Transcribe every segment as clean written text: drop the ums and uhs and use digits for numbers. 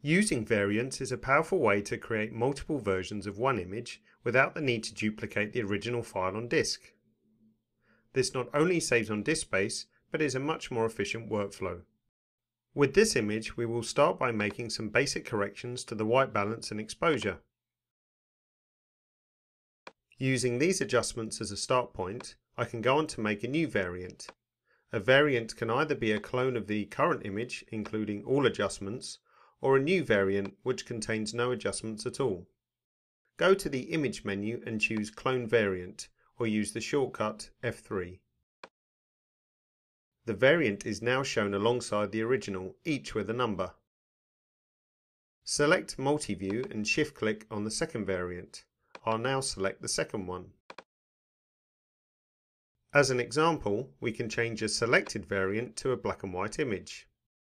Using variants is a powerful way to create multiple versions of one image without the need to duplicate the original file on disk. This not only saves on disk space, but is a much more efficient workflow. With this image, we will start by making some basic corrections to the white balance and exposure. Using these adjustments as a start point, I can go on to make a new variant. A variant can either be a clone of the current image, including all adjustments, or a new variant which contains no adjustments at all. Go to the Image menu and choose Clone Variant, or use the shortcut F3. The variant is now shown alongside the original, each with a number. Select Multi-View and shift-click on the second variant. I'll now select the second one. As an example, we can change a selected variant to a black and white image.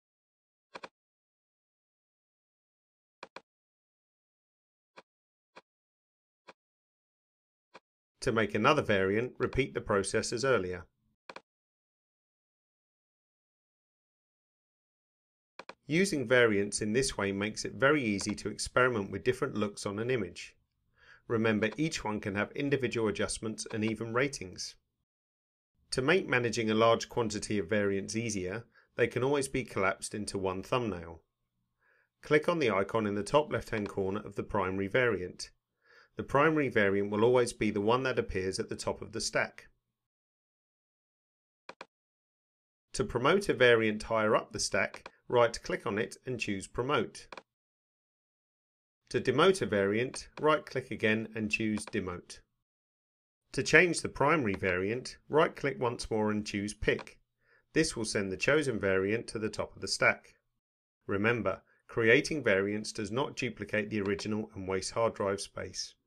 To make another variant, repeat the process as earlier. Using variants in this way makes it very easy to experiment with different looks on an image. Remember, each one can have individual adjustments and even ratings. To make managing a large quantity of variants easier, they can always be collapsed into one thumbnail. Click on the icon in the top left-hand corner of the primary variant. The primary variant will always be the one that appears at the top of the stack. To promote a variant higher up the stack, right-click on it and choose Promote. To demote a variant, right-click again and choose Demote. To change the primary variant, right-click once more and choose Pick. This will send the chosen variant to the top of the stack. Remember, creating variants does not duplicate the original and waste hard drive space.